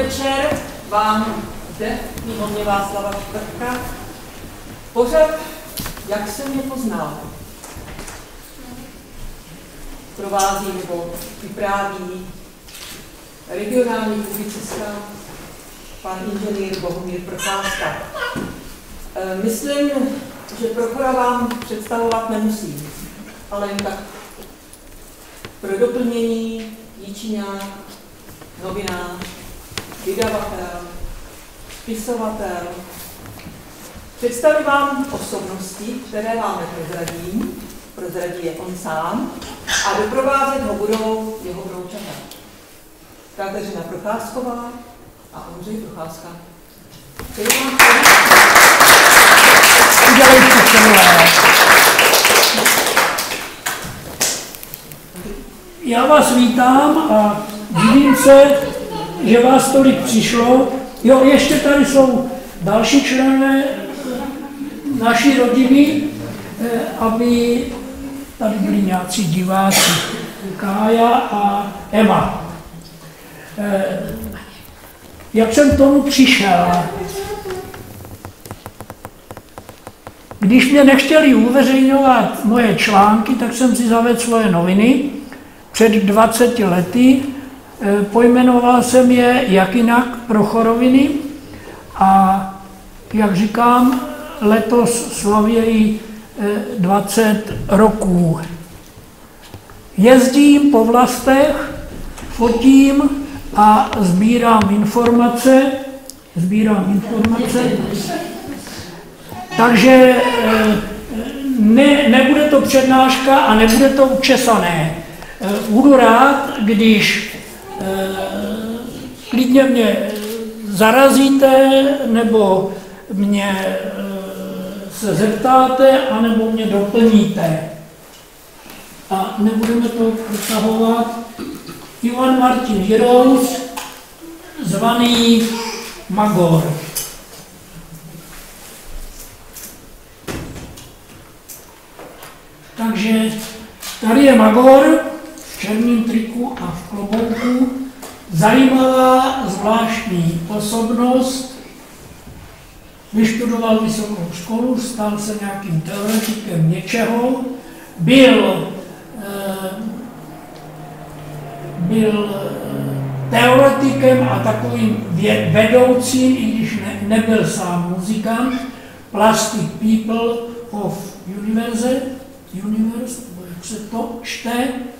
podvečer vám zde mimo mě Václava Čtvrtka. Pořad, jak jsem je poznal, provází nebo vypráví regionální publicista, pan inženýr Bohumír Procházka. Myslím, že Prochora vám představovat nemusím, ale jen tak pro doplnění Jíčňák, novinář, vydavatel, spisovatel. Představím vám osobnosti, které vám neprozradím, prozradí je on sám, a doprovázet ho budou jeho vroučata. Kateřina Procházková a Ondřej Procházka. Já vás vítám a divím se, že vás tolik přišlo. Jo, ještě tady jsou další členové naší rodiny, aby tady byli nějací diváci. Kája a Ema. Jak jsem k tomu přišel? Když mě nechtěli uveřejňovat moje články, tak jsem si zavedl svoje noviny. Před 20 lety pojmenoval jsem je jak jinak Prochoroviny a jak říkám, letos slavějí 20 roků. Jezdím po vlastech, fotím a sbírám informace. Takže nebude to přednáška a nebude to učesané. Budu rád, když klidně mě zarazíte, nebo mě se zeptáte, anebo mě doplníte. A nebudeme to přetahovat. Ivan Martin Jirous, zvaný Magor. Takže tady je Magor v černém triku a v klobouku. Zajímavá, zvláštní osobnost. Vyštudoval vysokou školu, stal se nějakým teoretikem něčeho. Byl teoretikem a takovým vedoucím, i když nebyl sám muzikant, Plastic People of Universe, jak se to čte.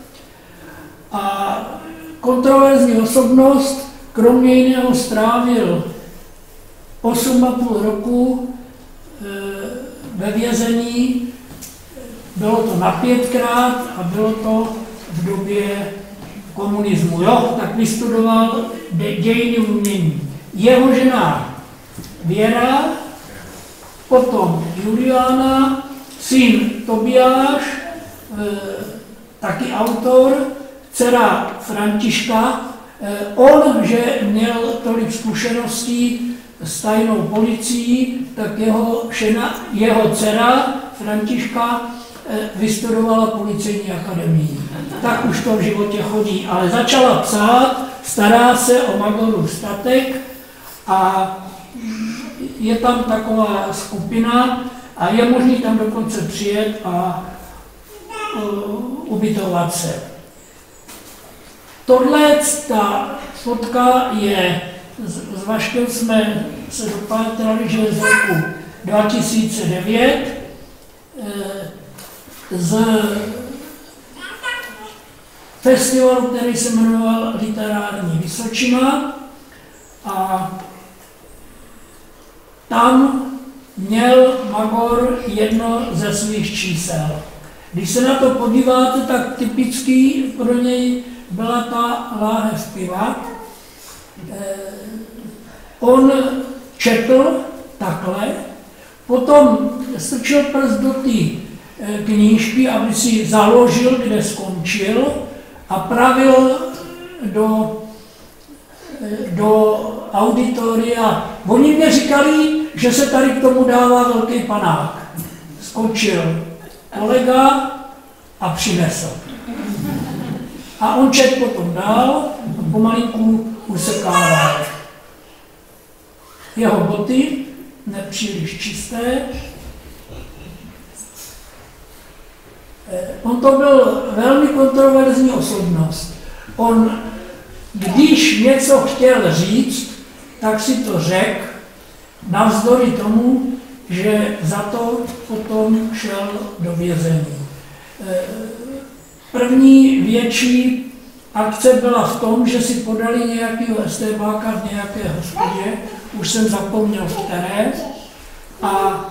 A kontroverzní osobnost, kromě jiného strávil 8,5 roku ve vězení. Bylo to na 5krát a bylo to v době komunismu. Jo, tak vystudoval dějiny umění. Jeho žena Věra, potom Juliana, syn Tobiáš, taky autor, dcera Františka. On, že měl tolik zkušeností s tajnou policií, tak jeho dcera Františka vystudovala policejní akademii. Tak už to v životě chodí, ale začala psát, stará se o Magorův statek a je tam taková skupina a je možný tam dokonce přijet a ubytovat se. Tohle, ta fotka je, s Vaškem jsme se dopátrali, že je z roku 2009, z festivalu, který se jmenoval Literární Vysočina, a tam měl Magor jedno ze svých čísel. Když se na to podíváte, tak typický pro něj byla ta láhev piva. On četl takhle, potom strčil prst do té knížky, aby si založil, kde skončil, a pravil do auditoria. Oni mě říkali, že se tady k tomu dává velký panák. Skočil kolega a přinesl. A on čet potom dál a pomalinku usekával. jeho boty, nepříliš čisté. On to byl velmi kontroverzní osobnost. On, když něco chtěl říct, tak si to řekl, navzdory tomu, že za to potom šel do vězení. První větší akce byla v tom, že si podali nějakého estébáka v nějaké hospodě, už jsem zapomněl v které, a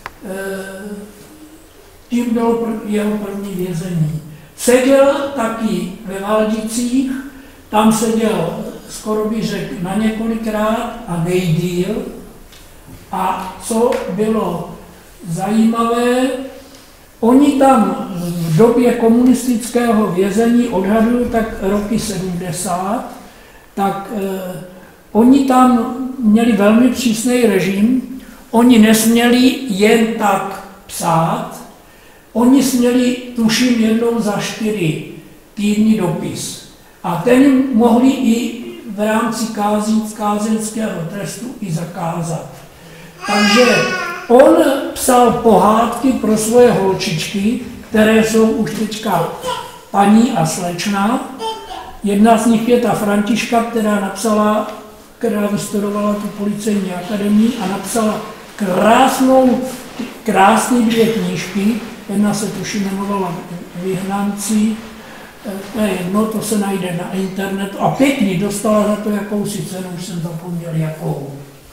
tím bylo jeho první vězení. Seděl taky ve Valdicích, tam seděl, skoro bych řekl, na několikrát a nejdýl. A co bylo zajímavé, oni tam v době komunistického vězení, odhadují tak roky 70, tak oni tam měli velmi přísný režim, oni nesměli jen tak psát, oni směli, tuším, jednou za 4 týdny dopis. A ten jim mohli i v rámci kázeňského trestu i zakázat. Takže on psal pohádky pro svoje holčičky, které jsou už teďka paní a slečna. Jedna z nich je ta Františka, která vystudovala tu policejní akademii a napsala krásné 2 knížky. Jedna se tuším jmenovala Vyhnanci, to je jedno, to se najde na internetu. A pěkně dostala za to jakousi cenu, už jsem zapomněl jakou.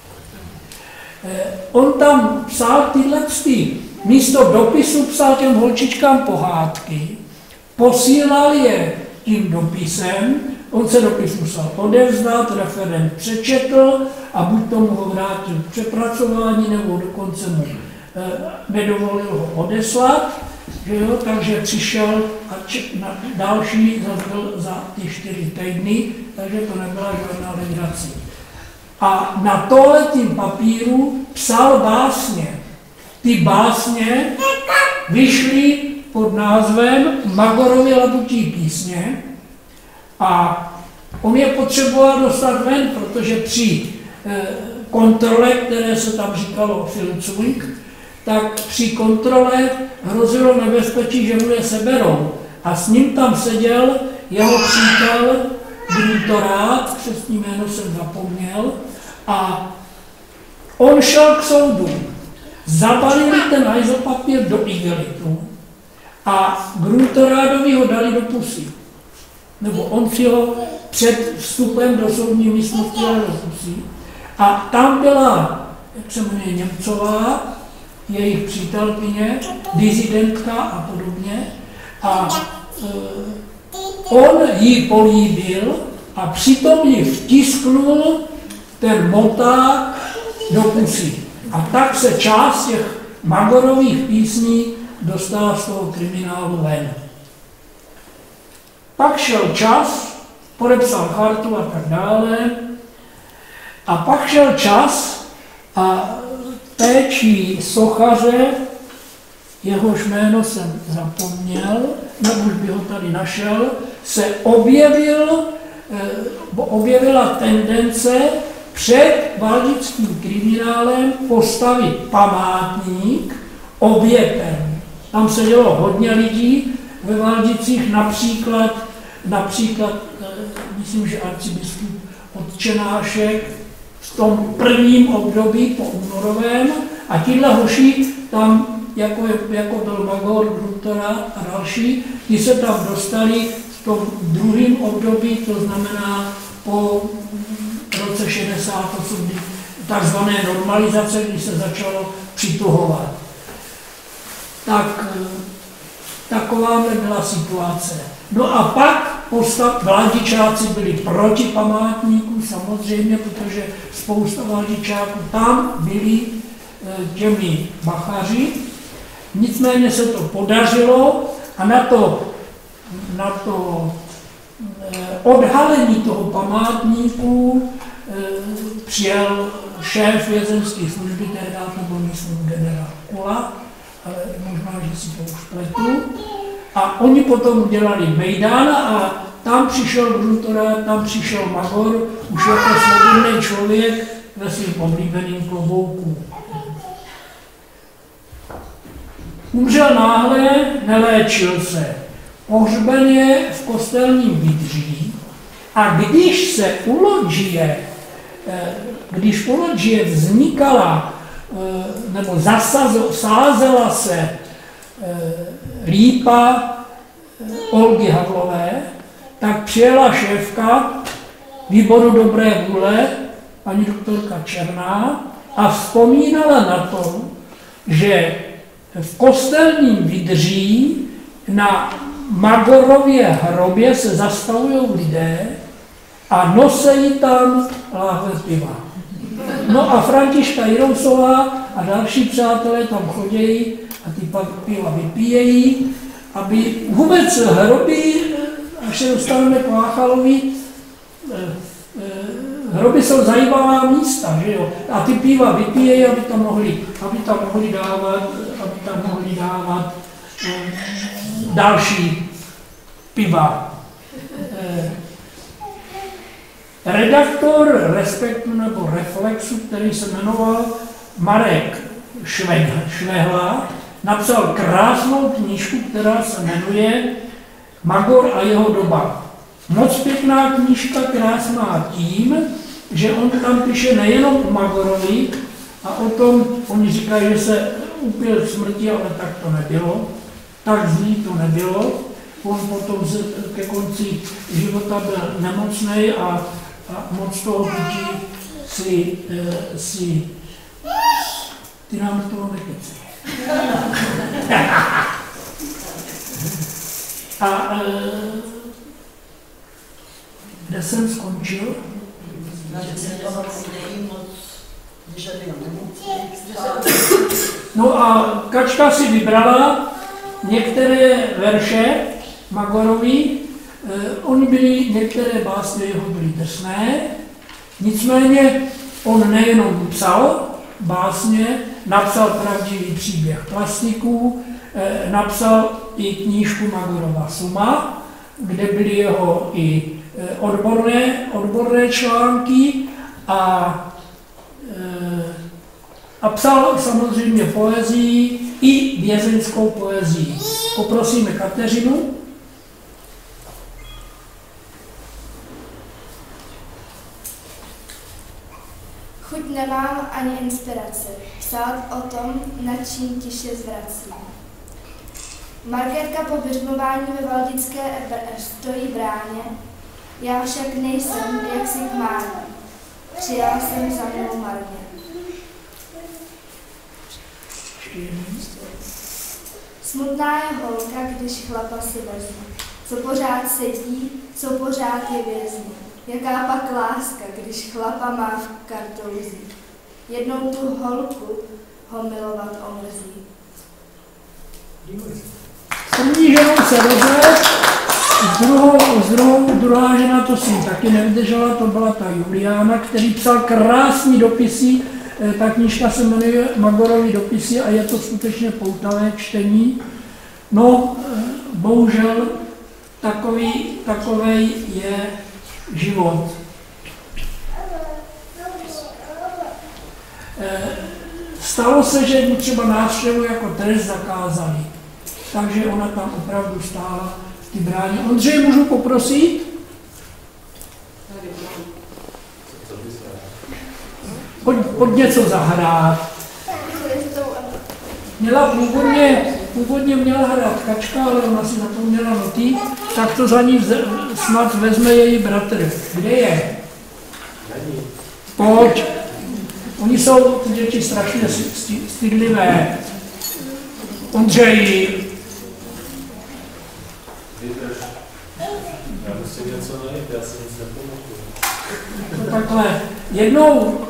On tam psal tyhle místo dopisu psal těm holčičkám pohádky, posílal je tím dopisem, on se dopis musel odevzdat, referent přečetl a buď tomu ho vrátil k přepracování, nebo dokonce mu nedovolil ho odeslat, že jo? Takže přišel a na další byl za ty 4 týdny, takže to nebyla žádná legrace. A na tohletým papíru psal básně. Ty básně vyšly pod názvem Magorovy labutí písně a on je potřeboval dostat ven, protože při kontrole, které se tam říkalo filcung, tak při kontrole hrozilo nebezpečí, že mu je seberou. A s ním tam seděl jeho přítel Gruntorát, křestní jméno jsem zapomněl, a on šel k soudu. Zabalili ten hajzlpapír do igelitu a Gruntorádovi ho dali do pusy. Nebo on si ho před vstupem do soudní místnosti dal do pusy. A tam byla, jak se jmenuje, Němcová, jejich přítelkyně, disidentka a podobně. A on jí políbil a přitom ji vtisknul ten moták do pusy. A tak se část těch Magorových písní dostala z toho kriminálu ven. Pak šel čas, podepsal chartu a tak dále. A pak šel čas a péčí sochaře, jehož jméno jsem zapomněl, nebo už by ho tady našel, se objevila tendence před valdickým kriminálem postavit památník obětem. Tam se dělo hodně lidí ve Valdicích, například myslím, že arcibiskup Otčenášek v tom prvním období po únorovém a tihle hoši tam, jako byl Magor, Gruntorát a další, ti se tam dostali v tom druhém období, to znamená po roce 68, takzvané normalizace, kdy se začalo přituhovat. Tak taková byla situace. No a pak Valdičáci byli proti památníku, samozřejmě, protože spousta Valdičáků tam byli těmi bachaři. Nicméně se to podařilo a na to odhalení toho památníku přijel šéf vězenské služby, tehdy to byl, myslím, generál Kula, ale možná, že si to už pletu. A oni potom udělali mejdan a tam přišel Gruntorát, tam přišel Magor, už jako svobodný člověk, ve svým oblíbeným klobouku. Umřel náhle, neléčil se. Pohřben je v kostelním vydří a když u lodžie vznikala nebo sázela se lípa Olgy Havlové, tak přijela šéfka výboru dobré vůle, paní doktorka Černá, a vzpomínala na to, že v kostelním vydří na Magorově hrobě se zastavují lidé a nosejí tam láhve piva. No a Františka Jirousová a další přátelé tam chodějí a ty piva vypíjejí, aby vůbec hroby, až se dostaneme k Váchalovi, hroby jsou zajímavá místa, že jo? A ty piva vypíjejí, aby tam mohli dávat další piva. Redaktor Respektu nebo Reflexu, který se jmenoval Marek Švehla, napsal krásnou knížku, která se jmenuje Magor a jeho doba. Moc pěkná knížka, krásná tím, že on tam píše nejenom o Magorovi a o tom, oni říkají, že se upil k smrti, ale tak to nebylo. Tak zlý to nebylo. On potom ke konci života byl nemocný a moc toho pití si ty nám toho nekeci. A kde jsem skončil? No a Kačka si vybrala některé verše Magorovi, oni byli, některé básně jeho byly drsné, nicméně on nejenom psal básně, napsal pravdivý příběh plastiků, napsal i knížku Magorova suma, kde byly jeho i odborné články a psal samozřejmě poezii i vězeňskou poezii. Poprosíme Kateřinu. Chuť nemám ani inspiraci psát o tom, nad čím tiše zvracím. Markétka po běžmování ve Valdické stojí v bráně, já však nejsem jaksi k máně. Přijala jsem za mnou marně. Smutná je holka, když chlapa si vezme, co pořád sedí, co pořád je vězný. Jaká pak láska, když chlapa má v kartouzi. Jednou tu holku ho milovat omrzí. S první ženou se rozvedl, druhá žena to si taky nevydržela, to byla ta Juliána, který psal krásný dopisy, ta knížka se jmenuje Magorovy dopisy a je to skutečně poutavé čtení. No, bohužel takovej je život. Stalo se, že mu třeba návštěvu jako trest zakázali. Takže ona tam opravdu stála v té bráně. Ondřej, můžu poprosit? Pojď něco zahrát. Původně měla hrát Kačka, ale ona si zapomněla noty, tak to za ní snad vezme její bratr. Kde je? Pojď. Oni jsou ty děti strašně stydlivé. Ondřej. Já musím něco najít, já si nic nepamatuju. Takhle. Jednou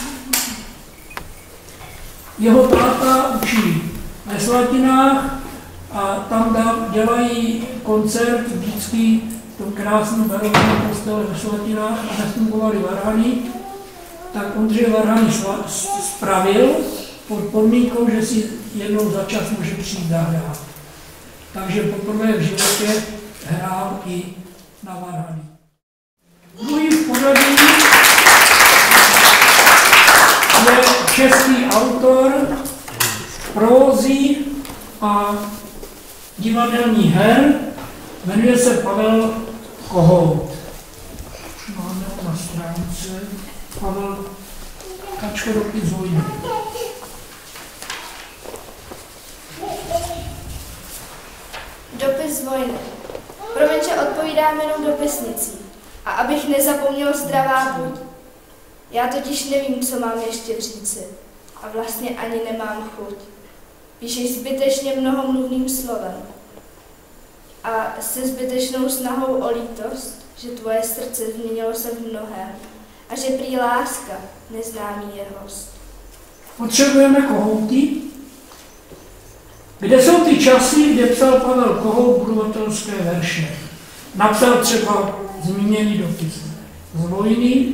jeho táta učí ve Slatinách a tam dělají koncert vždycky v tom krásném barokním kostele ve Slatinách a nefungovaly varhany, tak Ondřej varhany spravil pod podmínkou, že si jednou za čas může přijít zahrát. Takže poprvé v životě hrál i na varhany. Druhý v pořadí prózy a divadelní her, jmenuje se Pavel Kohout. Máme ho na stránce. Pavel Kačko, dopis vojny. Dopis vojny. Promiň, že odpovídám jenom dopisnicí. A abych nezapomněl zdravá buď. Já totiž nevím, co mám ještě říci. A vlastně ani nemám chuť. Píšeš zbytečně mnohomluvným slovem. A se zbytečnou snahou o lítost, že tvoje srdce změnilo se v mnohém. A že prý láska neznámý je host. Potřebujeme kohouty? Kde jsou ty časy, kde psal Pavel Kohout budovatelské verše? Napsal třeba zmíněný dopis z vojny,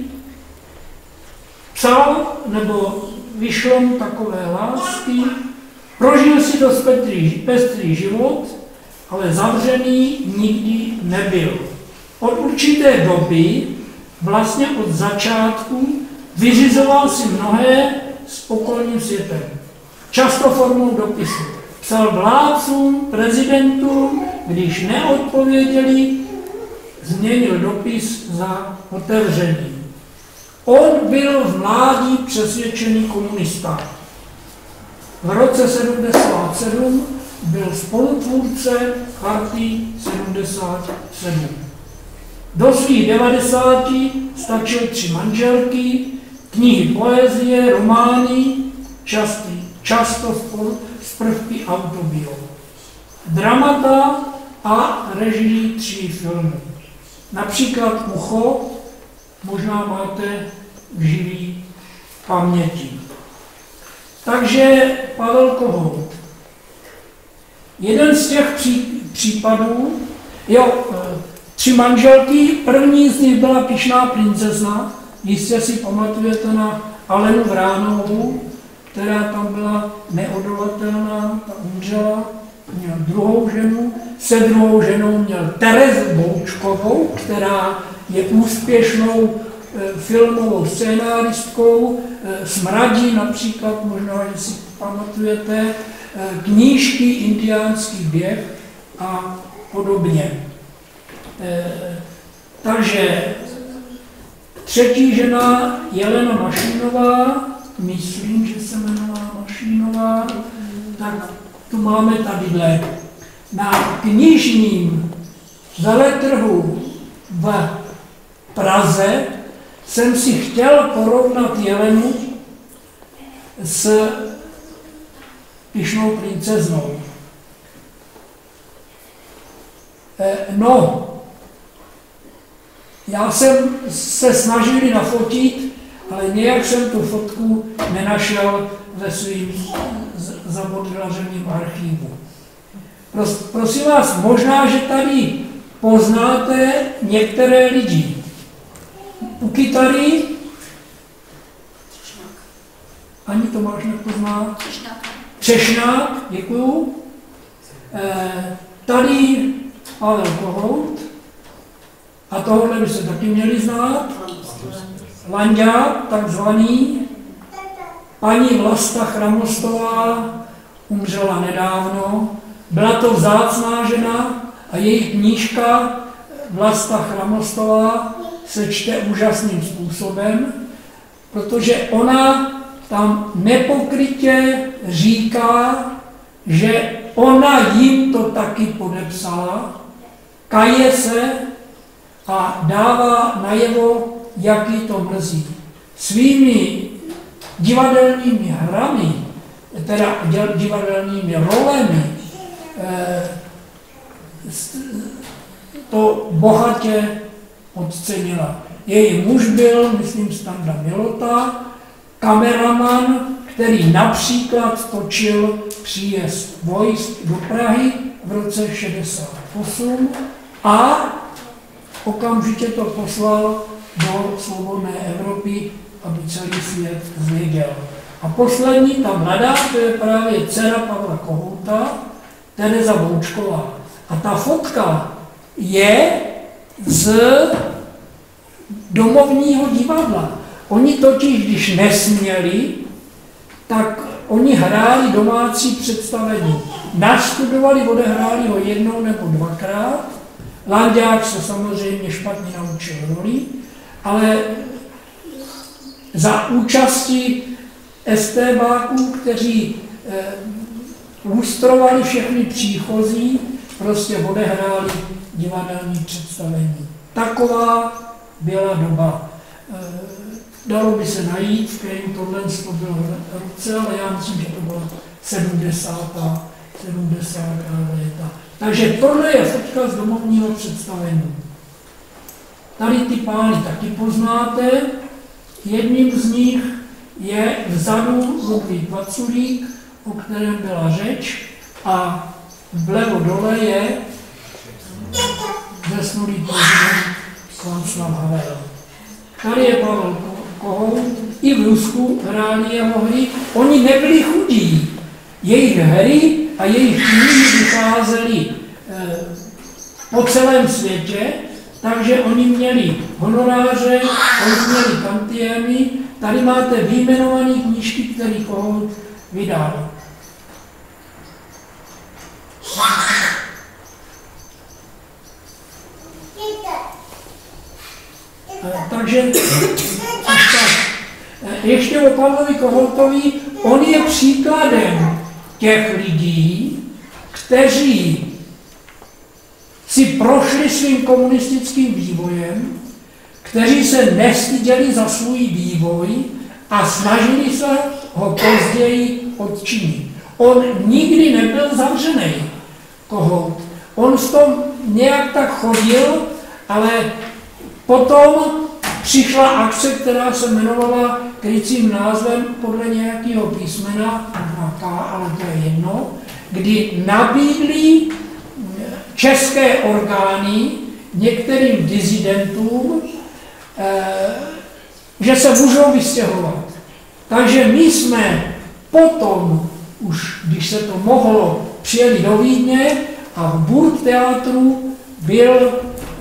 psal nebo vyšlo mu takové lásky, prožil si dost pestrý život, ale zavřený nikdy nebyl. Od určité doby, vlastně od začátku, vyřizoval si mnohé s okolním světem. Často formou dopisu. Psal vládcům, prezidentům, když neodpověděli, změnil dopis za otevřený. On byl v mládí přesvědčený komunista. V roce 77 byl spolutvůrce Charty 77. Do svých 90 stačil 3 manželky, knihy poezie, romány, často z prvky autobio, dramata a režii 3 filmů. Například Ucho, možná máte v živý paměti. Takže Pavel Kohout. Jeden z těch případů, 3 manželky, první z nich byla pyšná princezna, jistě si pamatujete na Alenu Vránovou, která tam byla neodolatelná, ta umřela, měl druhou ženu, se druhou ženou měl Terezu Boučkovou, která je úspěšnou filmovou scénáristkou, Smradí například, možná, že si pamatujete, knížky Indiánský běh a podobně. Takže třetí žena Jelena Mašínová, myslím, že se jmenovala Mašínová, tak tu máme tadyhle. Na knižním veletrhu v Praze jsem si chtěl porovnat Jelenu s pyšnou princeznou. Já jsem se snažil ji nafotit, ale nějak jsem tu fotku nenašel ve svým zabodlařeným archivu. Prosím vás, možná, že tady poznáte některé lidi. U kytary ani Tomáš nepozná. Třešňák, děkuju. Tady Pavel Kohout. A tohle by se taky měli znát. Lanďák, takzvaný. Paní Vlasta Chramostová umřela nedávno. Byla to vzácná žena a její knížka Vlasta Chramostová se čte úžasným způsobem, protože ona tam nepokrytě říká, že ona jim to taky podepsala, kaje se a dává najevo, jaký to mrzí. Svými divadelními hrami, teda divadelními rolemi, to bohatě ocenila. Její muž byl, myslím, Standa Milota, kameraman, který například točil příjezd vojsk do Prahy v roce 68 a okamžitě to poslal do svobodné Evropy, aby celý svět zvěděl. A poslední, ta mladá, to je právě dcera Pavla Kohouta, Tereza Boučková. A ta fotka je z domovního divadla. Oni totiž, když nesměli, tak oni hráli domácí představení. Nastudovali, odehráli ho jednou nebo dvakrát. Landák se samozřejmě špatně naučil roli, ale za účasti estébáků, kteří lustrovali všechny příchozí, prostě odehráli divadelní představení. Taková byla doba. Dalo by se najít, v kterém tohle bylo roce, ale já myslím, že to byla 70. léta. Takže tohle je fotka z domovního představení. Tady ty pány taky poznáte. Jedním z nich je vzadu Ludvík Vaculík, o kterém byla řeč, a vlevo dole je zesnulý prezident Václav Havel. Tady je Pavel Kohout, i v Rusku hráli jeho hry. Oni nebyli chudí. Jejich hry a jejich knihy vycházely po celém světě, takže oni měli honoráře, oni měli tantiemy. Tady máte vyjmenované knížky, které Kohout vydal. Takže ještě o Pavlovi Kohoutovi, on je příkladem těch lidí, kteří si prošli svým komunistickým vývojem, kteří se nestyděli za svůj vývoj a snažili se ho později odčinit. On nikdy nebyl zavřený, Kohout. On v tom nějak tak chodil, ale potom přišla akce, která se jmenovala krycím názvem podle nějakého písmena, K, ale to je jedno, kdy nabídli české orgány některým disidentům, že se můžou vystěhovat. Takže my jsme potom, už když se to mohlo, přijeli do Vídně a v Burgtheatru byl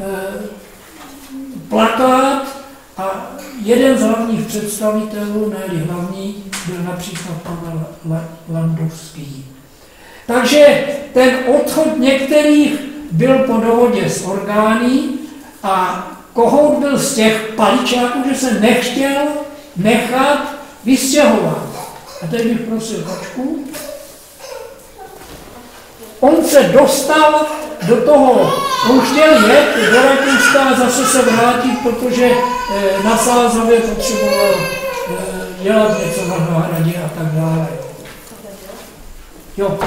plakát a jeden z hlavních představitelů, ne hlavní, byl například Pavel Landovský. Takže ten odchod některých byl po dohodě s orgány a Kohout byl z těch paličáků, že se nechtěl nechat vystěhovat. A teď bych prosil Kačku. On se dostal do toho, on chtěl jet do Rakouska a zase se vrátit, protože na Sázavě potřeboval dělat něco na Hradě a tak dále. Jo.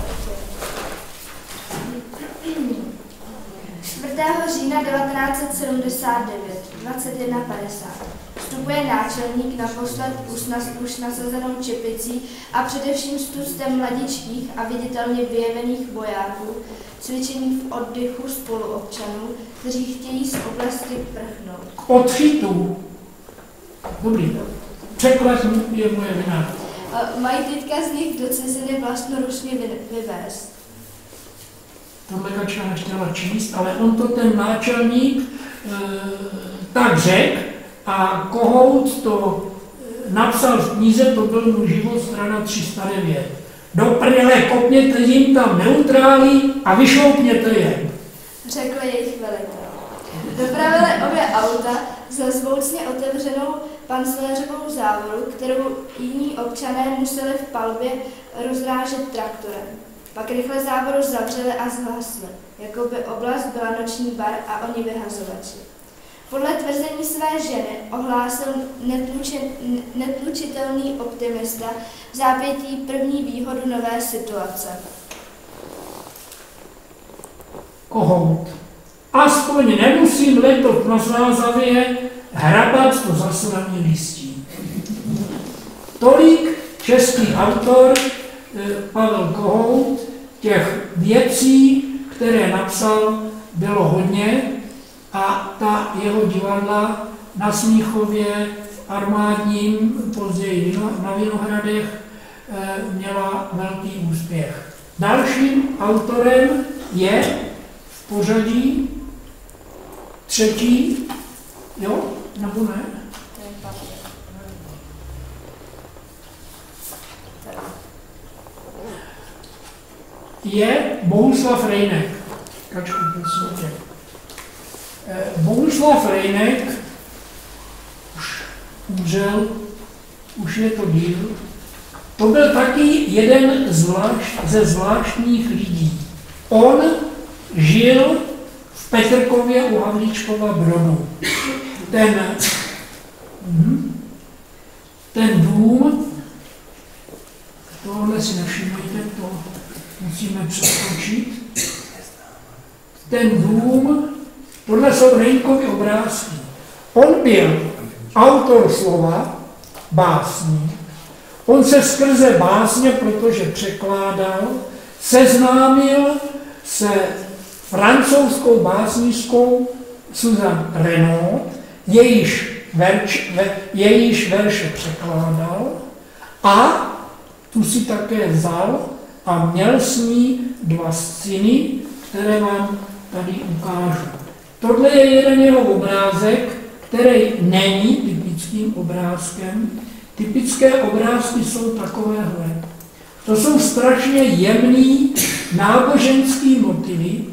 4. října 1979, 21:50. Vstupuje náčelník naposled už nasazenou čepicí a především s tuctem mladičkých a viditelně vyjevených vojáků, cvičení v oddychu spoluobčanů, kteří chtějí z oblasti prchnout. K odchytu. Dobrý. Překlad je moje vina. Mají teďka z nich do ciziny vlastnoručně vyvést. Tohle Kačka nechtěla číst, ale on to ten náčelník tak řekl a Kohout to napsal v knize, to byl Můj život, strana 309. Do prdele, kopněte jim tam neutrály a vyšloupněte je. Řekl jejich velitel. Dopravili obě auta za zvoucně otevřenou pancléřovou závoru, kterou jiní občané museli v palbě rozrážet traktorem. Pak rychle závoru zavřeli a zhasli, jako by oblast byla noční bar a oni vyhazovači. Podle tvrzení své ženy ohlásil netlučitelný optimista v zápětí první výhodu nové situace. Kohout. Aspoň nemusím letos na Sázavě hrabat to zasraný listí. Tolik český autor Pavel Kohout, těch věcí, které napsal, bylo hodně a ta jeho divadla na Smíchově, v Armádním, později na Vinohradech měla velký úspěch. Dalším autorem je v pořadí třetí, jo, nebo ne? To je Pavel. je Bohuslav Rejnek. Kačku, prosím tě. Bohuslav Rejnek už umřel, už je to díl. To byl taky jeden ze zvláštních lidí. On žil v Petrkově u Havlíčkova Brodu. Ten dům, tohle si nevšimujte, to musíme přeskočit. Ten dům, tohle jsou Rejnkovy obrázky. On byl autor slova, básní. On se skrze básně, protože překládal, seznámil se francouzskou básnířkou Suzanne Renaud, jejíž verše překládal a tu si také vzal a měl s ní 2 syny, které vám tady ukážu. Tohle je jeden jeho obrázek, který není typickým obrázkem. Typické obrázky jsou takovéhle. To jsou strašně jemný náboženský motivy.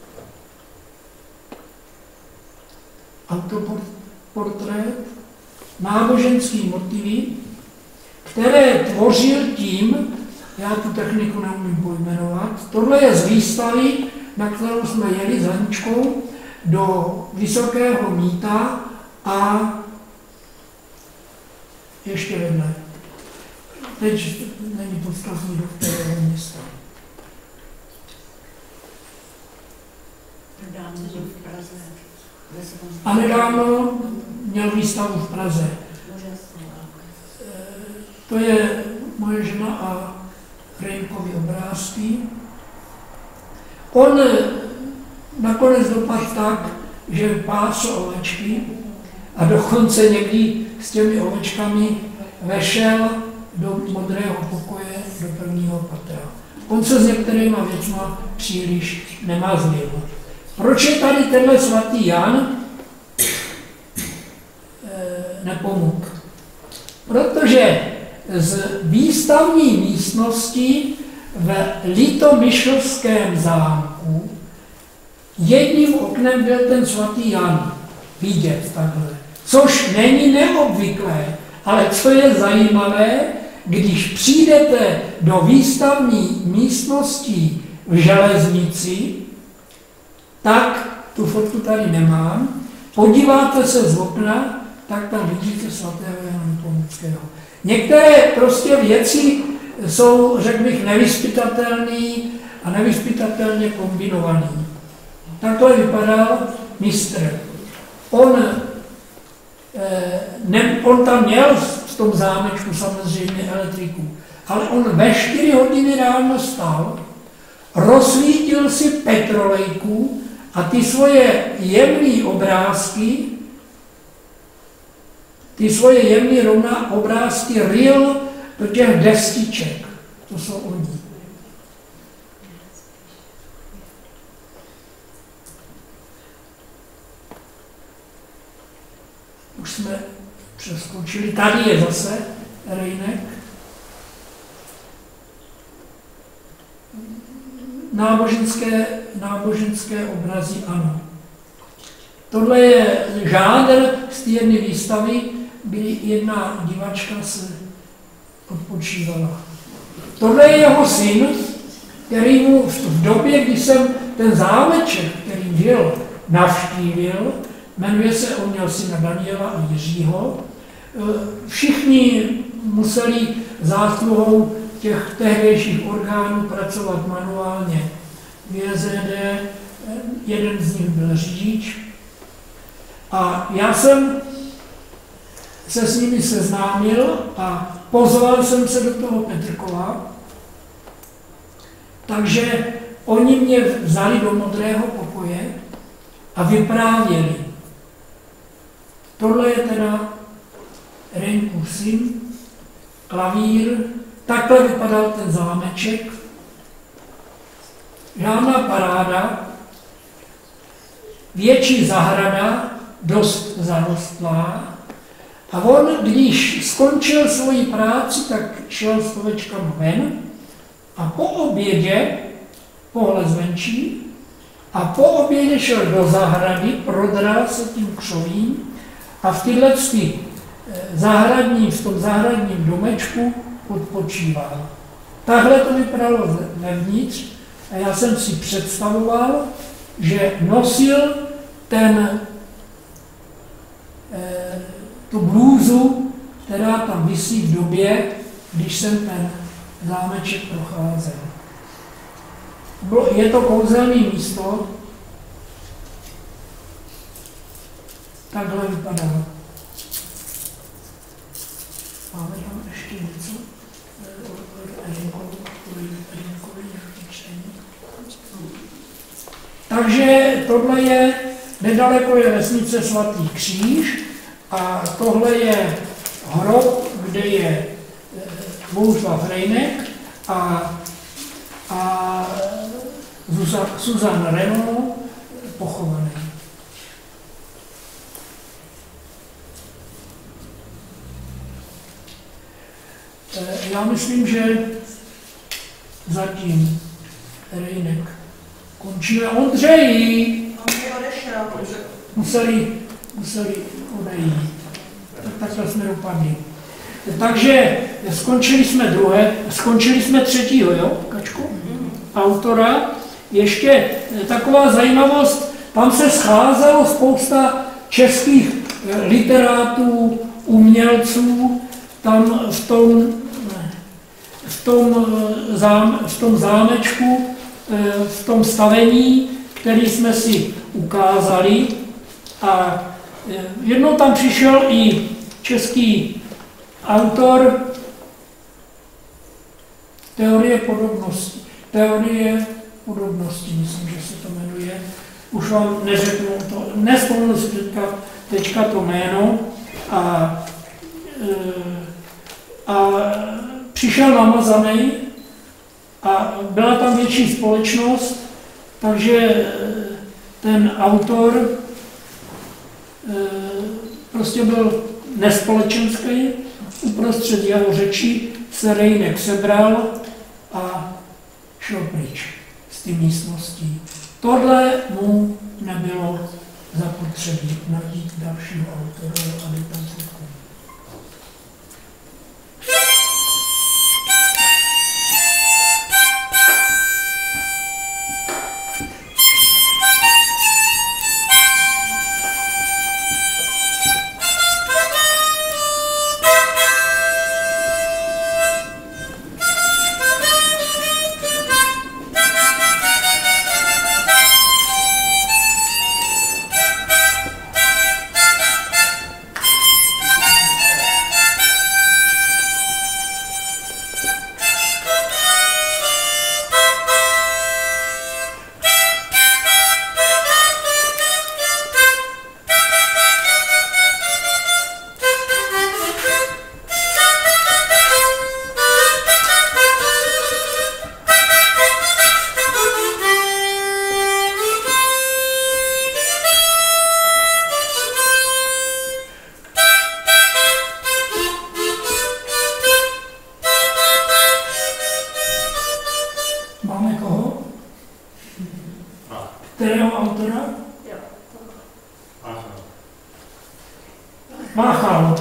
Autoportrét, náboženský motivy, které tvořil tím, já tu techniku neumím pojmenovat, tohle je z výstavy, na kterou jsme jeli s Haničkou do Vysokého Mýta a ještě vedle. Teď není podstatný, do kterého města. A nedávno měl výstavu v Praze. To je moje žena a Rejnkovy obrázky. On nakonec dopadl tak, že pásl ovečky a dokonce někdy s těmi ovečkami vešel do modrého pokoje, do 1. patra. On se s některýma věcma příliš nemazlil. Proč je tady tenhle svatý Jan nepomůk? Protože z výstavní místnosti v Litomyšlském zámku jedním oknem byl ten svatý Jan vidět takhle. Což není neobvyklé, ale co je zajímavé, když přijdete do výstavní místnosti v Železnici, tak tu fotku tady nemám, podíváte se z okna, tak tam vidíte svatého Jana Nepomuckého. Některé prostě věci jsou, řekl bych, nevyzpytatelné a nevyzpytatelně kombinované. Takhle vypadal mistr. On tam měl v tom zámečku samozřejmě elektriku, ale on ve 4 hodiny ráno stal, rozsvítil si petrolejku a ty svoje jemné obrázky, obrázky ryl do těch destiček. To jsou oni. Už jsme přeskočili. Tady je zase Rejnek. Náboženské obrazy, ano. Tohle je žánr z té jedné výstavy, kdy jedna divačka se odpočívala. Tohle je jeho syn, který mu v době, kdy jsem ten zámeček, který žil, navštívil, jmenuje se, on měl syna Daniela a Jiřího. Všichni museli zásluhou těch tehdejších orgánů pracovat manuálně v JZD, jeden z nich byl řidič. A já jsem se s nimi seznámil a pozval jsem se do toho Petrkova, takže oni mě vzali do modrého pokoje a vyprávěli. Tohle je teda Rejnkův syn, klavír, takhle vypadal ten zámeček, žádná paráda, větší zahrada, dost zarostlá. A on, když skončil svoji práci, tak šel s ovečkama ven a po obědě pohled zvenčí a po obědě šel do zahrady, prodral se tím křovím a v tom zahradním domečku odpočíval. Takhle to vypadalo vevnitř a já jsem si představoval, že nosil tu blůzu, která tam visí v době, když jsem ten zámeček procházel. Je to kouzelné místo, takhle vypadá. Máme tam ještě něco? Takže tohle je, nedaleko je vesnice Svatý Kříž a tohle je hrob, kde je Bohuslav Rejnek a Suzanne Renaud pochovaný. Já myslím, že zatím Rejnek končíme. Ondřej! Museli odejít. Takhle jsme dopadli. Takže skončili jsme třetího, jo, Kačku? Autora. Ještě taková zajímavost, tam se scházelo spousta českých literátů, umělců, tam v tom zámečku, v tom stavení, který jsme si ukázali. A jednou tam přišel i český autor Teorie podobnosti, myslím, že se to jmenuje. Už vám neřeknu to, nevzpomenu si teďka to jméno. A přišel namazaný a byla tam větší společnost, takže ten autor prostě byl nespolečenský, uprostřed jeho řeči se Rejnek sebral a šel pryč z té místnosti. Tohle mu nebylo zapotřebí najít dalšího autora, aby tam fotku. Kterého autora? Váchal.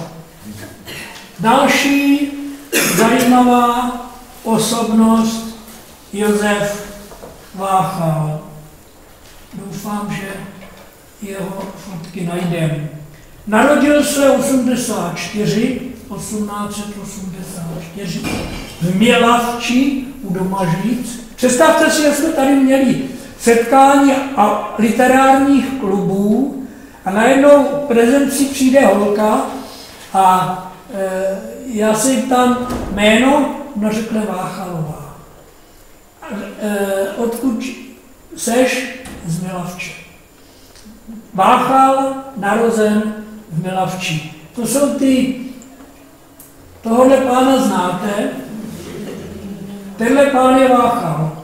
Další zajímavá osobnost Josef Váchal. Doufám, že jeho fotky najdeme. Narodil se 1884 v Mělavči u Domažlic. Představte si, že jsme tady měli setkání literárních klubů a najednou v prezenci přijde holka a já se jí ptám jméno, no řekne Váchalová. Odkud seš? Z Mělavče. Váchal, narozen v Mělavči. To jsou tohohle pána znáte? Tenhle pán je Váchal.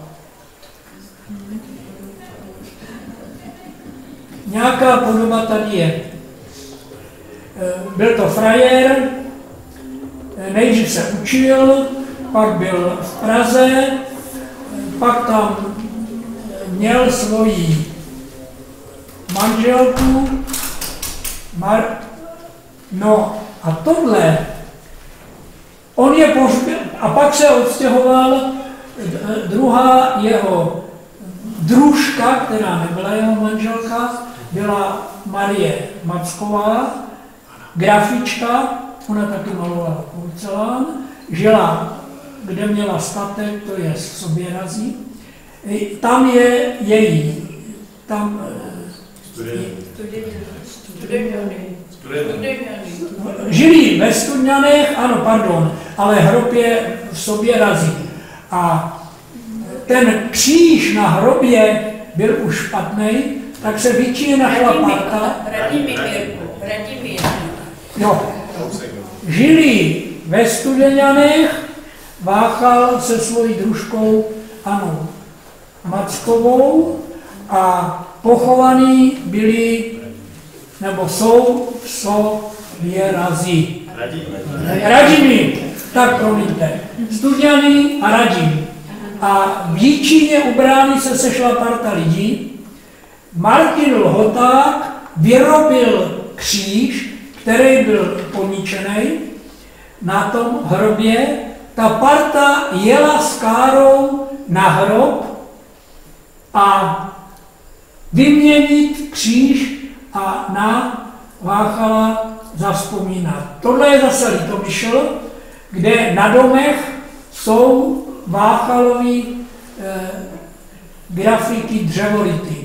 Nějaká podoba tady je. Byl to frajer, nejdřív se učil, pak byl v Praze, pak tam měl svoji manželku, no a tohle, on je pohřbil, a pak se odstěhoval, druhá jeho družka, která nebyla jeho manželka, byla Marie Macková, grafička, ona taky malovala porcelán, žila, kde měla statek, to je v Soběrazí. Tam je její, tam žili ve Studňanech, ano, pardon, ale hrob je v Soběrazí. A ten kříž na hrobě byl už špatný, tak se většině našla parta. Jo. Žili ve Studeňanech, Váchal se svojí družkou Anou Mackovou a pochovaní byli, nebo jsou v Soběrazí. Radimi, tak promiňte. Studňany a Radimi. A v Jíčíně u brány se sešla parta lidí. Martin Lhoták vyrobil kříž, který byl poničený na tom hrobě. Ta parta jela s károu na hrob a vyměnit kříž a na Váchala zavzpomínat. Tohle je zase Litomyšl, kde na domech jsou Váchalovy grafiky dřevority.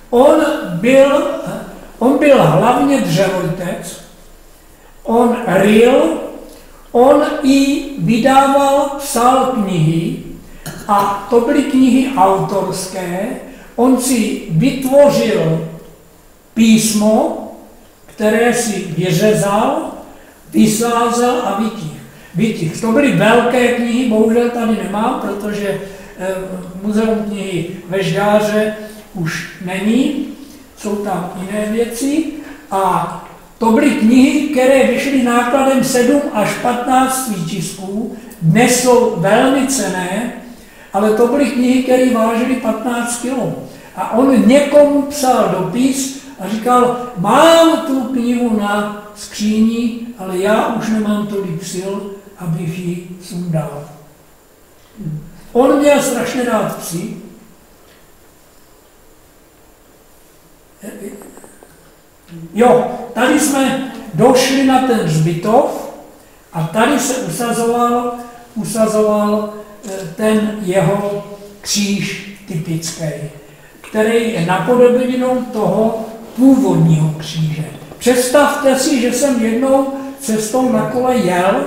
On byl hlavně dřevoritec, on ryl, on i vydával, psal knihy a to byly knihy autorské. On si vytvořil písmo, které si vyřezal, vysázel a vytihl. To byly velké knihy, bohužel tady nemám, protože muzeum knihy ve Žďáře už není, jsou tam jiné věci. A to byly knihy, které vyšly nákladem 7 až 15 výtisků, dnes jsou velmi cenné, ale to byly knihy, které vážily 15 kg. A on někomu psal dopis a říkal, mám tu knihu na skříni, ale já už nemám tolik sil, abych ji sundal. On měl strašně rád psy. Jo, tady jsme došli na ten hřbitov a tady se usazoval ten jeho kříž typický, který je napodobeninou toho původního kříže. Představte si, že jsem jednou cestou na kole jel,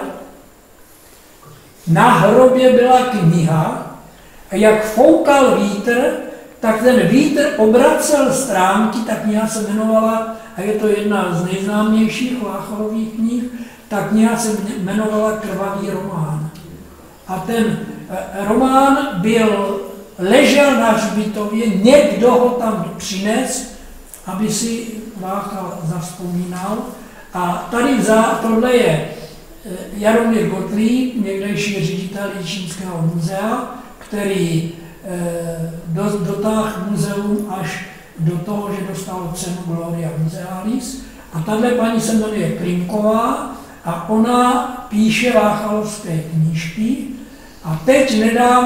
na hrobě byla kniha a jak foukal vítr, tak ten vítr obracel stránky, ta kniha se jmenovala, a je to jedna z nejznámějších Váchalových knih, ta kniha se jmenovala Krvavý román. A ten román ležel na hřbitově, někdo ho tam přines, aby si Váchal zavzpomínal. A tady tohle je Jaromír Gottlieb, někdejší ředitel Jičínského muzea, který dotáhl muzeum až do toho, že dostal cenu Gloria Musealis. A tahle paní se jmenuje Klimková a ona píše váchalovské knížky. A teď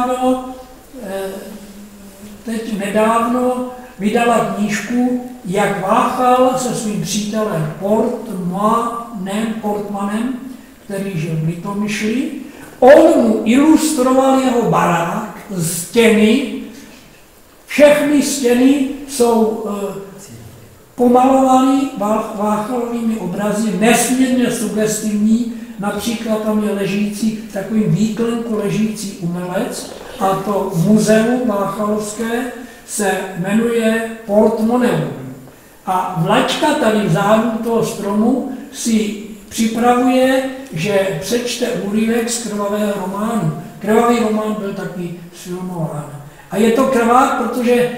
nedávno vydala knížku, jak Váchal se svým přítelem Portmanem, který žil v Litomyšli, on mu ilustroval jeho barák, stěny, všechny stěny jsou pomalované Váchalovými obrazy, nesmírně sugestivní, například tam je ležící, takovým výklenku ležící umělec, a to muzeum váchalovské se jmenuje Portmoneum. A Vlačka tady vzadu toho stromu si připravuje, že přečte úryvek z Krvavého románu. Krvavý román byl taky sfilmován. A je to krvák, protože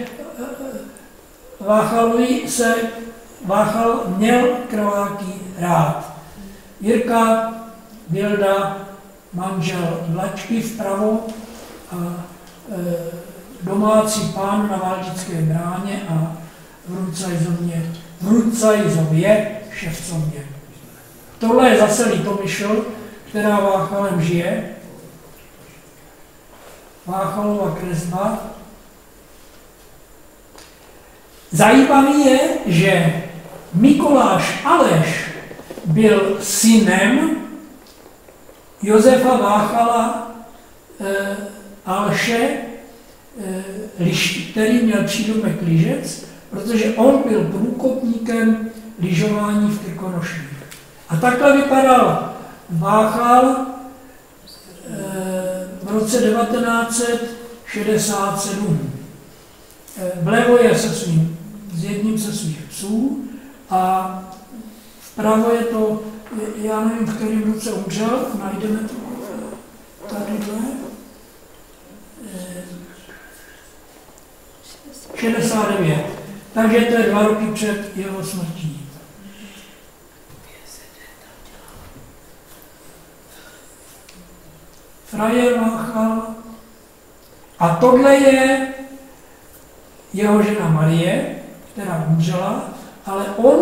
Váchal měl krváky rád. Jirka Vilda, manžel Vlačky vpravo a domácí pán na Valtické bráně a v Rucajzově Ševcově. Tohle je zase Litomyšl, která Váchalem žije. Váchalova kresba. Zajímavý je, že Mikuláš Aleš byl synem Josefa Váchala Alše, který měl přídomek Ližec, protože on byl průkopníkem lyžování v Krkonoších. A takhle vypadal Váchal v roce 1967. Vlevo je s jedním ze svých psů a vpravo je to, já nevím, v kterém roce umřel, najdeme to tadyhle. 69. Takže to je 2 roky před jeho smrtí. Frajer Váchal. A tohle je jeho žena Marie, která umřela, ale on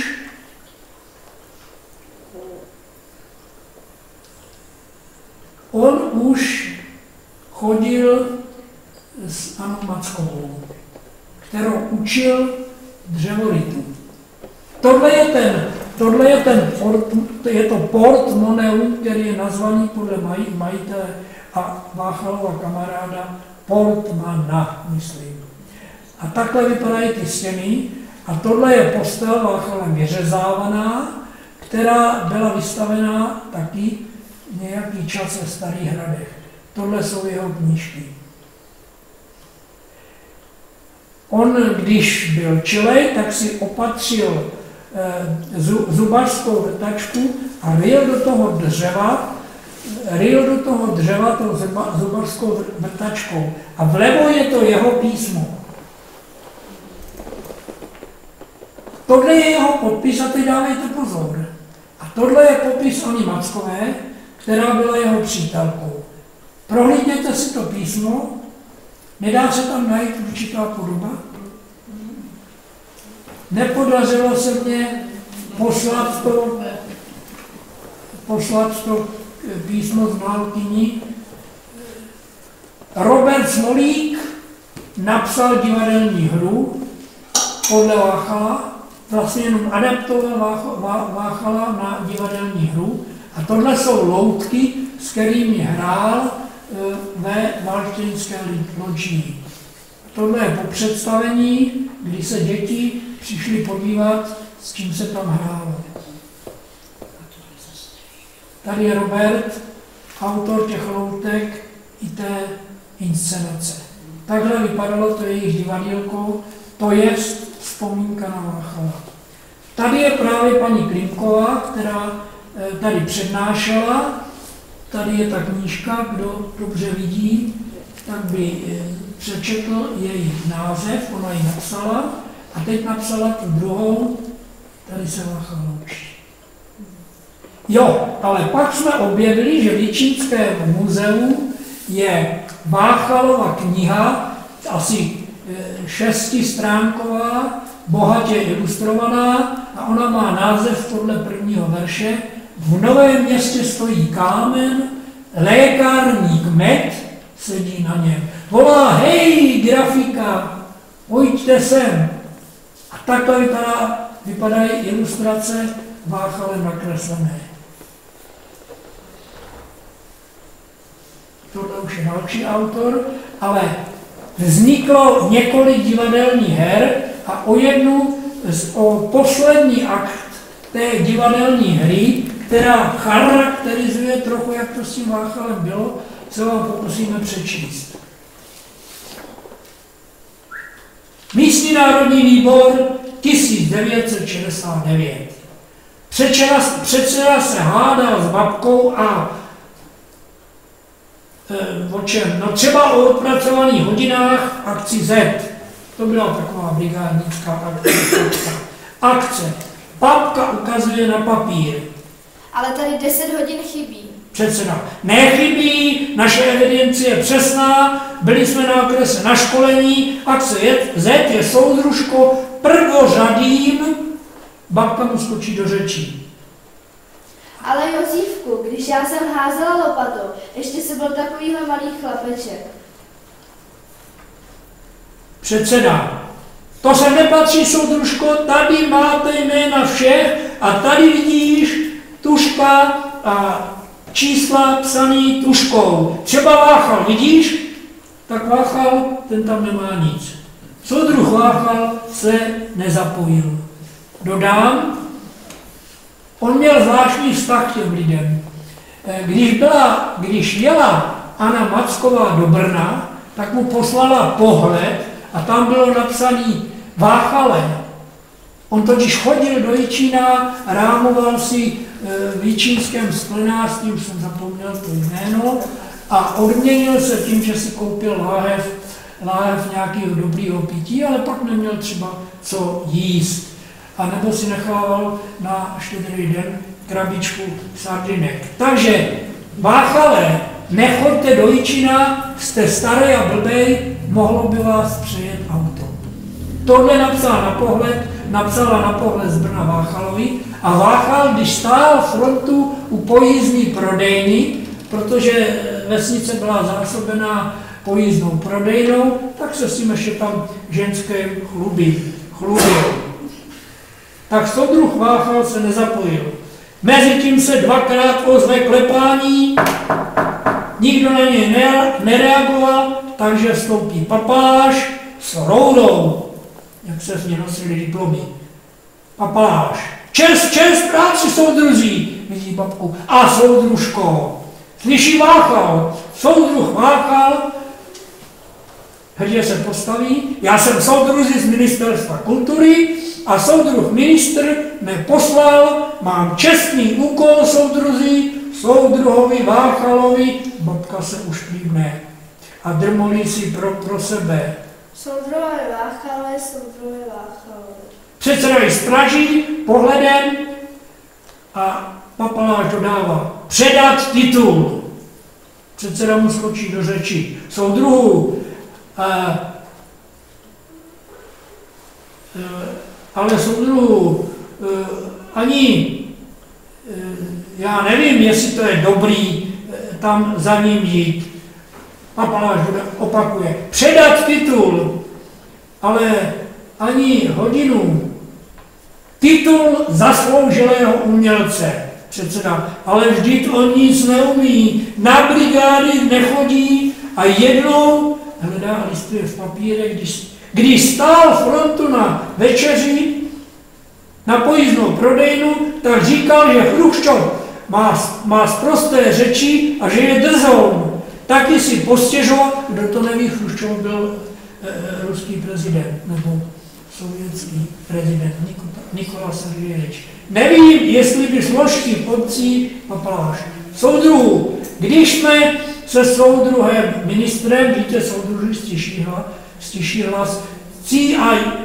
už chodil s Annou Mackovou, kterou učil dřevoritu. Tohle je to portmoneum, který je nazvaný podle majitele a Váchalova kamaráda Portmana, myslím. A takhle vypadají ty stěny. A tohle je postel Váchalem vyřezávaná, která byla vystavená taky nějaký čas ve Starých Hradech. Tohle jsou jeho knížky. On, když byl čilej, tak si opatřil zubařskou vrtačku a ryl do toho dřeva tou zubařskou vrtačkou. A vlevo je to jeho písmo. Tohle je jeho podpis a teď dávejte pozor. A tohle je popis Anny Mackové, která byla jeho přítelkou. Prohlídněte si to písmo, nedá se tam najít určitá podoba. Nepodařilo se mně poslat to písmo znalkyni. Robert Smolík napsal divadelní hru podle Váchala, vlastně jenom adaptoval Váchala na divadelní hru. A tohle jsou loutky, s kterými hrál ve Valštejnské loďii. Tohle je po představení, kdy se děti přišli podívat, s čím se tam hrálo. Tady je Robert, autor těch loutek i té inscenace. Takhle vypadalo to jejich divadýlko, to je vzpomínka na Váchala. Tady je právě paní Klimková, která tady přednášela. Tady je ta knížka, kdo dobře vidí, tak by přečetl její název, ona ji napsala a teď napsala tu druhou, tady se Váchal loučí. Jo, ale pak jsme objevili, že v Jičínském muzeu je Váchalova kniha, asi 6stránková, bohatě ilustrovaná a ona má název podle prvního verše. V Novém Městě stojí kámen, lékárník Med sedí na něm. Volá, hej, grafika, pojďte sem. A takhle vypadají ilustrace Váchalem nakreslené. Tohle už je další autor, ale vzniklo několik divadelních her a o poslední akt té divadelní hry, která charakterizuje trochu, jak to s tím Váchalem bylo, se vám pokusíme přečíst. Místní národní výbor 1969. Předseda se hádal s babkou a o čem? No třeba o odpracovaných hodinách v akci Z. To byla taková brigádnická akce. Babka ukazuje na papír. Ale tady 10 hodin chybí. Předseda. Nechybí, naše evidence je přesná, byli jsme na okrese na školení, akce Z je soudružko prvořadým, babka mu skočí do řečí. Ale Josífku, když já jsem házela lopatou, ještě se byl takovýhle malý chlapeček. Předseda. To se nepatří, soudružko, tady máte jména všech a tady vidíš tuška a čísla psaný tuškou. Třeba Váchal, vidíš? Tak Váchal, ten tam nemá nic. Soudruh Váchal se nezapojil. Dodám, on měl zvláštní vztah k těm lidem. Když jela Anna Macková do Brna, tak mu poslala pohled a tam bylo napsaný Váchale. On totiž chodil do Jičína, rámoval si v jičínském sklenářství, už jsem zapomněl to jméno, a odměnil se tím, že si koupil láhev nějakého dobrýho pití, ale pak neměl třeba co jíst. A nebo si nechával na Štědrý den krabičku sardinek. Takže, Váchale, nechoďte do Jičína, jste starý a blbej, mohlo by vás přejet auto. Tohle napsala na pohled z Brna Váchalovi a Váchal, když stál frontu u pojízdní prodejny, protože vesnice byla zásobená pojízdnou prodejnou, tak se s tím ještě tam ženské chlubil. Tak soudruh Váchal se nezapojil. Mezitím se dvakrát ozve klepání, nikdo na něj nereagoval, takže vstoupí papaláš s roudou, jak se z něj nosili diplomy. Papaláš. Čest, práci soudruzí, vidí babku. A soudružko, slyší Váchal, soudruh Váchal, hrdě se postaví, já jsem soudruzi z Ministerstva kultury a soudruh ministr mě poslal, mám čestný úkol soudruzi, soudruhovi Váchalovi, babka se už klívne a drmolí si pro sebe. Soudruhové Váchale. Předseda ji straží pohledem a papaláš dodává předat titul. Předseda mu skočí do řeči. Soudruhu, ale soudruhu, ani já nevím, jestli to je dobrý tam za ním jít. Papaláš opakuje, předat titul, ale ani hodinu. Titul zasloužilého umělce. Předseda, ale vždyť on nic neumí, na brigády nechodí a jednou hledá listuje v papírech, když stál frontu na večeři, na pojízdnou prodejnu, tak říkal, že Chruščov má sprosté řeči a že je drzoun. Taky si postěžoval, kdo to neví, Chruščov byl ruský prezident, nebo sovětský prezident Nikola Sergejevič. Nevím, jestli by složky podcí papaláš. Soudruhu, když jsme se soudruhem ministrem, víte, soudruží stiší hlas, cic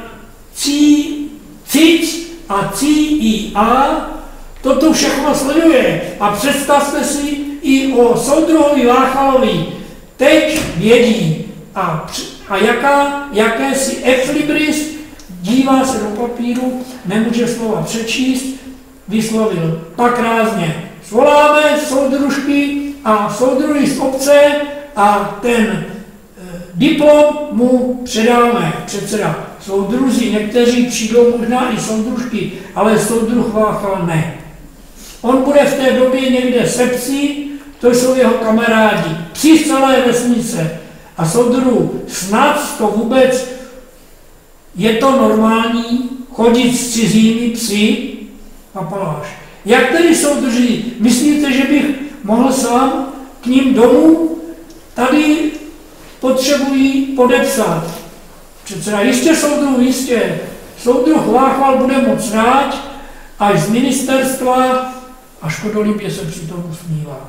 a CIA, toto všechno sleduje. A představte si i o soudruhovi Váchalovi. Teď vědí. A jakési exlibris, dívá se do papíru, nemůže slova přečíst, vyslovil tak rázně. Svoláme soudružky a soudruhy z obce a ten diplom mu předáme. Předseda, soudruzi, někteří přijdou možná i soudružky, ale soudruh Váchal ne. On bude v té době někde se psi, to jsou jeho kamarádi, psi z celé vesnice. A soudruh, snad to vůbec je to normální chodit s cizími psy? Papaláš. Jak tedy soudruží? Myslíte, že bych mohl sám k ním domů? Tady potřebují podepsat. Předseda, jistě soudruh, jistě. Soudruh Váchal bude moc rád, až z ministerstva a škodolibě se přitom usmívá.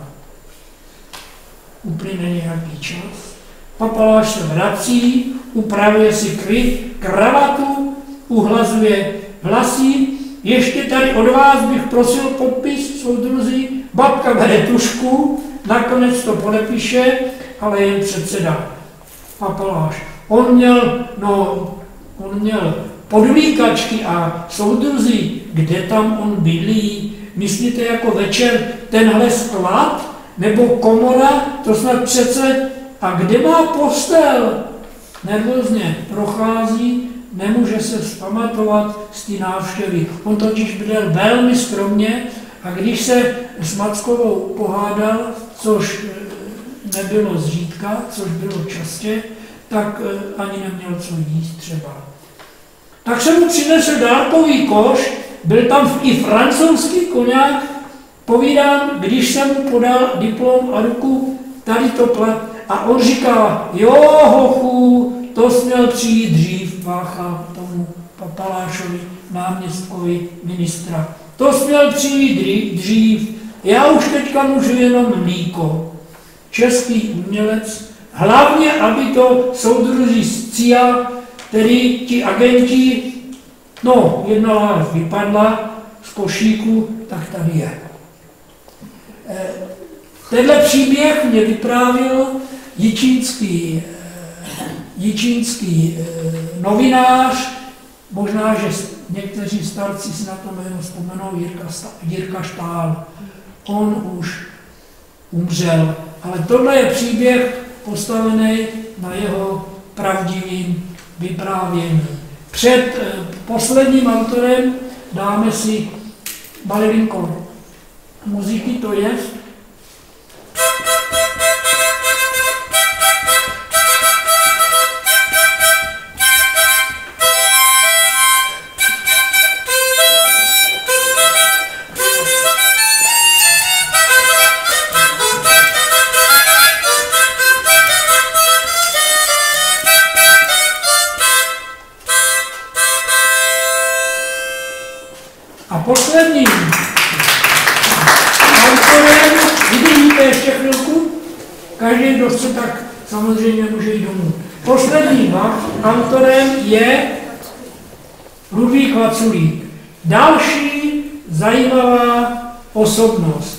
Uplyne nějaký čas. Papaláš se vrací, upravuje si kravatu, uhlazuje vlasy. Ještě tady od vás bych prosil podpis, soudruzi. Babka bere tužku, nakonec to podepíše, ale jen předseda. papaláš. On měl podmíkačky a soudruzi, kde tam on bydlí. Myslíte jako večer tenhle sklad nebo komora, to snad přece, a kde má postel? Nervózně prochází, nemůže se vzpamatovat z té návštěvy. On totiž bydlel velmi skromně a když se s Mackovou pohádal, což nebylo zřídka, což bylo častě, tak ani neměl co jíst třeba. Tak se mu přinesl dárkový koš, byl tam i francouzský koňák, povídám, když jsem mu podal diplom a ruku, tady to a on říká, jo hochu, to směl přijít dřív, Vácha tomu papalášovi, náměstkovi ministra. To směl přijít dřív, já už teďka můžu jenom mlíko. Český umělec, hlavně, aby to soudruzi z CIA, tedy ti agenti, no, jedna láhev vypadla z košíku, tak tady je. Tenhle příběh mě vyprávěl jičínský novinář, možná, že někteří starci si na to jméno vzpomenou, Jirka Štál. On už umřel, ale tohle je příběh postavený na jeho pravdivým vyprávění. Před posledním autorem dáme si malinko muziky, to je posledním autorem, vydržíte ještě chvilku, každý, kdo chce, tak samozřejmě může jít domů. Posledním autorem je Ludvík Vaculík. Další zajímavá osobnost.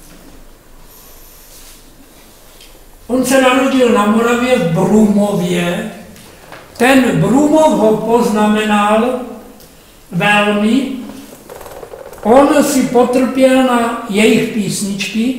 On se narodil na Moravě v Brumově. Ten Brumov ho poznamenal velmi. On si potrpěl na jejich písničky,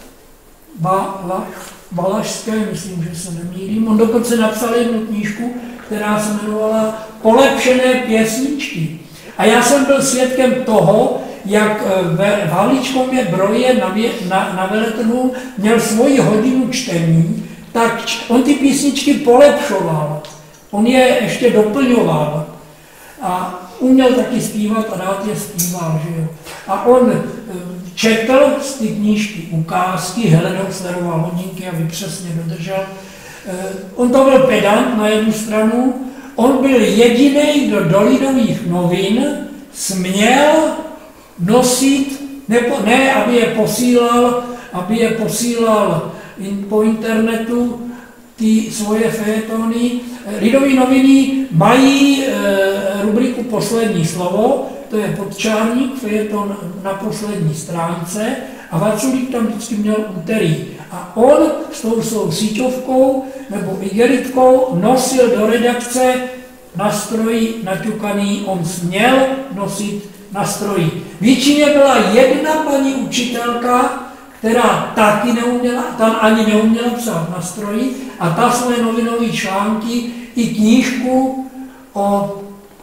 valašské, myslím, že se nemýlím. On dokonce napsal jednu knížku, která se jmenovala Polepšené pěsničky. A já jsem byl svědkem toho, jak v Havlíčkově Broje na veletrhu měl svoji hodinu čtení, tak on ty písničky polepšoval. On je ještě doplňoval. A uměl taky zpívat a rád je zpíval, že jo. A on četl z ty knížky ukázky, hledal, sledoval hodinky, aby přesně dodržel. On to byl pedant na jednu stranu, on byl jediný, kdo do Lidových novin směl nosit, ne aby je posílal po internetu, ty svoje fejetony. Lidové noviny mají rubriku Poslední slovo, to je podčárník, fejeton na poslední stránce a Vaculík tam vždycky měl úterý. A on s tou svou síťovkou nebo igeritkou nosil do redakce na stroji naťukaný, on směl nosit na stroji. V Jičíně byla jedna paní učitelka, která taky neuměla, tam ani neuměla psát na stroji a ta svoje novinové články i knížku o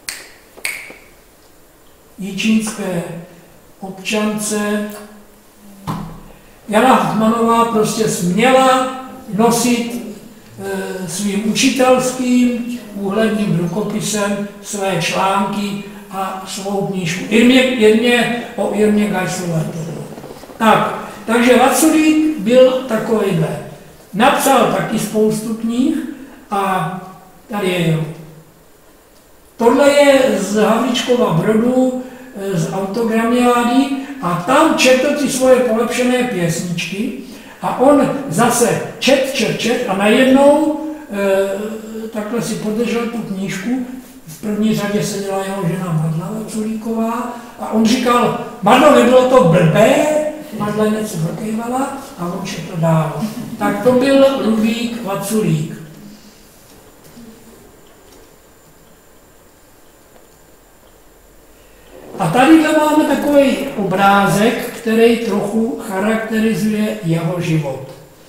jičínské občance Jana Hofmanová prostě směla nosit svým učitelským úhledným rukopisem své články a svou knížku. O Irmě Geislové. Takže Vaculík byl takovýhle. Napsal taky spoustu knih a tady je jo. Tohle je z Havlíčkova Brodu, z autogramiády a tam četl ty svoje polepšené pěsničky a on zase čet a najednou takhle si podržel tu knížku. V první řadě seděla jeho žena Madla Vaculíková a on říkal, Madlo, nebylo to blbé? Madla něco vrkejvala a on četl dál. Tak to byl Ludvík Vaculík. A tadyhle máme takový obrázek, který trochu charakterizuje jeho život.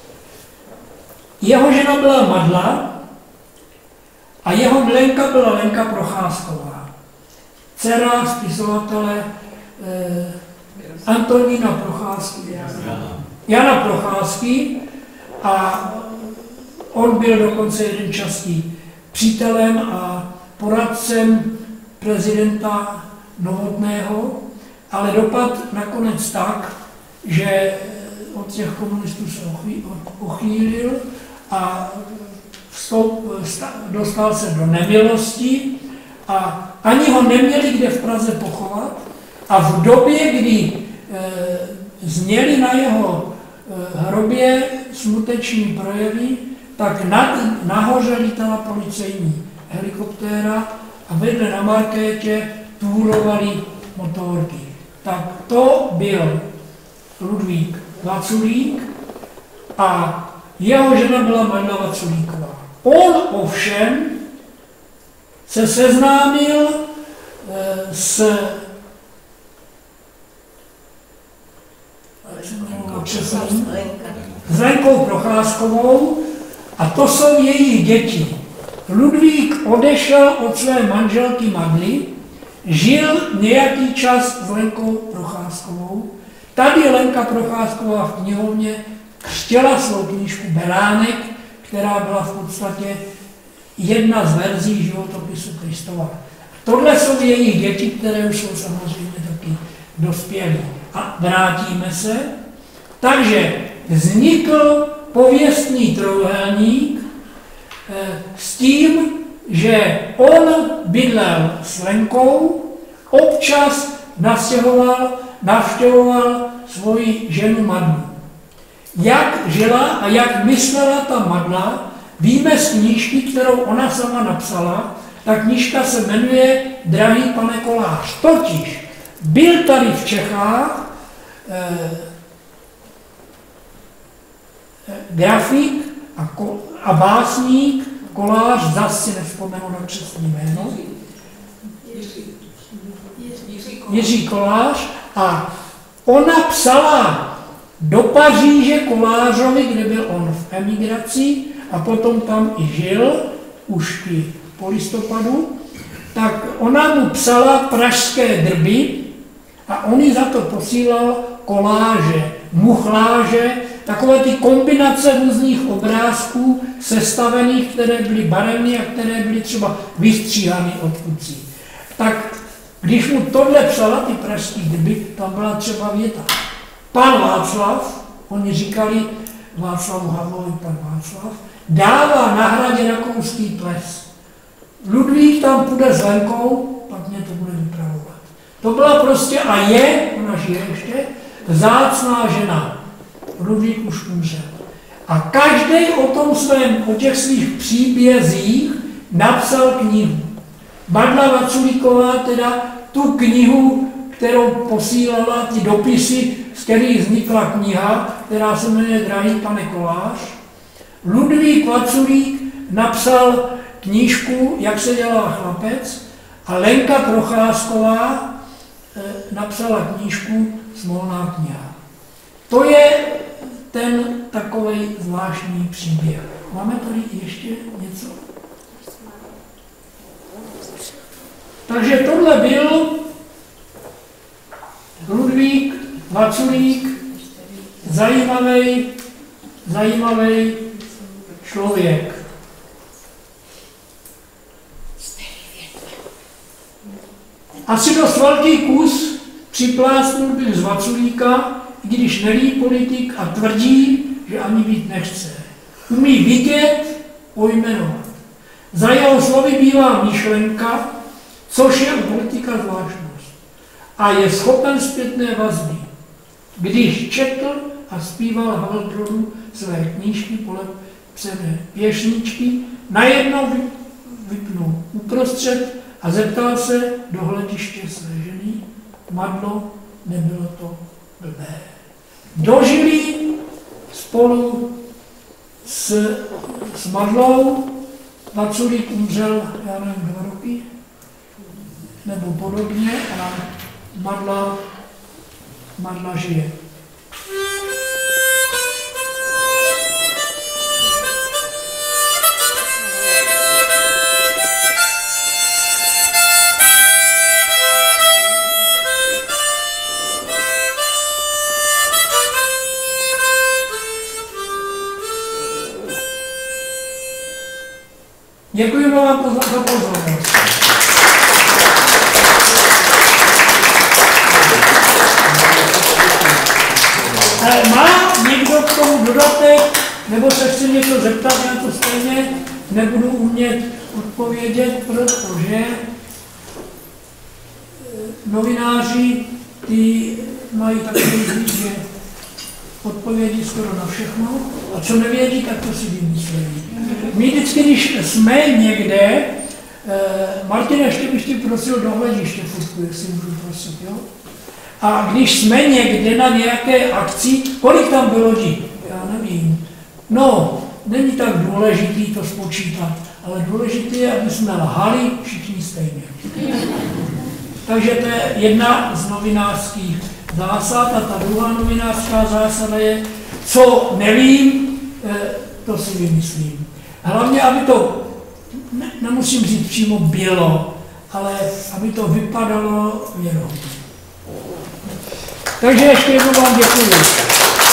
Jeho žena byla Madla a jeho milenka byla Lenka Procházková, dcera spisovatele Antonína Procházky, Jana Procházky, a on byl dokonce jeden čas přítelem a poradcem prezidenta Novotného, ale dopad nakonec tak, že od těch komunistů se ochýlil a dostal se do nemilosti a ani ho neměli kde v Praze pochovat. A v době, kdy zněly na jeho hrobě smuteční projevy, tak nahoře lítala policejní helikoptéra a vedle na markétě túrovali motorky. Tak to byl Ludvík Vaculík a jeho žena byla Madla Vaculíková. On ovšem se seznámil s Lenkou Procházkovou a to jsou jejich děti. Ludvík odešel od své manželky Madly, žil nějaký čas s Lenkou Procházkovou. Tady Lenka Procházková v knihovně křtěla svou knížku Beránek, která byla v podstatě jedna z verzí životopisu Kristova. Tohle jsou jejich děti, které už jsou samozřejmě taky dospělí. A vrátíme se. Takže vznikl pověstný trojúhelník s tím, že on bydlel s Lenkou, občas navštěvoval svoji ženu Madlu. Jak žila a jak myslela ta Madla, víme z knížky, kterou ona sama napsala. Ta knížka se jmenuje Drahý pane Kolář. Totiž byl tady v Čechách grafik a básník, kolář, zase si nevzpomenu na křestní jméno, Jiří Kolář, a ona psala do Paříže Kolářovi, kde byl on v emigraci a potom tam i žil, už i po listopadu, tak ona mu psala pražské drby a on jí za to posílal koláže, muchláže, takové ty kombinace různých obrázků sestavených, které byly barevné a které byly třeba vystříhané od kucí. Tak když mu tohle psala, ty pražské drby, tam byla třeba věta. Pan Václav, oni říkali Václavu Havlovi pan Václav, dává na hradě rakouský ples. Ludvík tam půjde s Lenkou, pak mě to bude vypravovat. To byla prostě a je, ona žije ještě, vzácná žena. Ludvík už umřel. A každý o těch svých příbězích napsal knihu. Madla Vaculíková teda tu knihu, kterou posílala, ty dopisy, z kterých vznikla kniha, která se jmenuje Drahý pane Kolář. Ludvík Vaculík napsal knížku Jak se dělá chlapec a Lenka Procházková napsala knížku Smolná kniha. To je ten takovej zvláštní příběh. Máme tady ještě něco? Takže tohle byl Ludvík Vaculík, zajímavý člověk. Asi dost velký kus připlácnul byl z Vaculíka, i když nelí politik a tvrdí, že ani být nechce. Umí vidět, pojmenovat. Za jeho slovy bývá myšlenka, což je u politika zvláštnost. A je schopen zpětné vazby. Když četl a zpíval Havelbrodu své knížky polepcené pěšničky, najednou vypnul uprostřed a zeptal se do hlediště své ženy, Madlo, nebylo to blbé. Dožili spolu s Madlou, Vaculík umřel, já nevím, 2 roky, nebo podobně, a Madla žije. Děkuji vám za pozornost. Má někdo k tomu dodatek, nebo se chce něco zeptat, já to stejně nebudu umět odpovědět, protože novináři ty mají takový zvyk, že odpovědí skoro na všechno, a co nevědí, tak to si vymyslejí. My vždycky, když jsme někde, Martina, ještě bych tě prosil do hlediště fotku, jestli můžu prosit, jo? A když jsme někde na nějaké akci, kolik tam bylo lidí? Já nevím. No, není tak důležitý to spočítat, ale důležité je, aby jsme lhali všichni stejně. Takže to je jedna z novinářských zásad a ta druhá novinářská zásada je, co nevím, to si vymyslím. Hlavně, aby to, nemusím říct přímo bylo, ale aby to vypadalo věrohodně. Takže ještě jednou vám děkuji.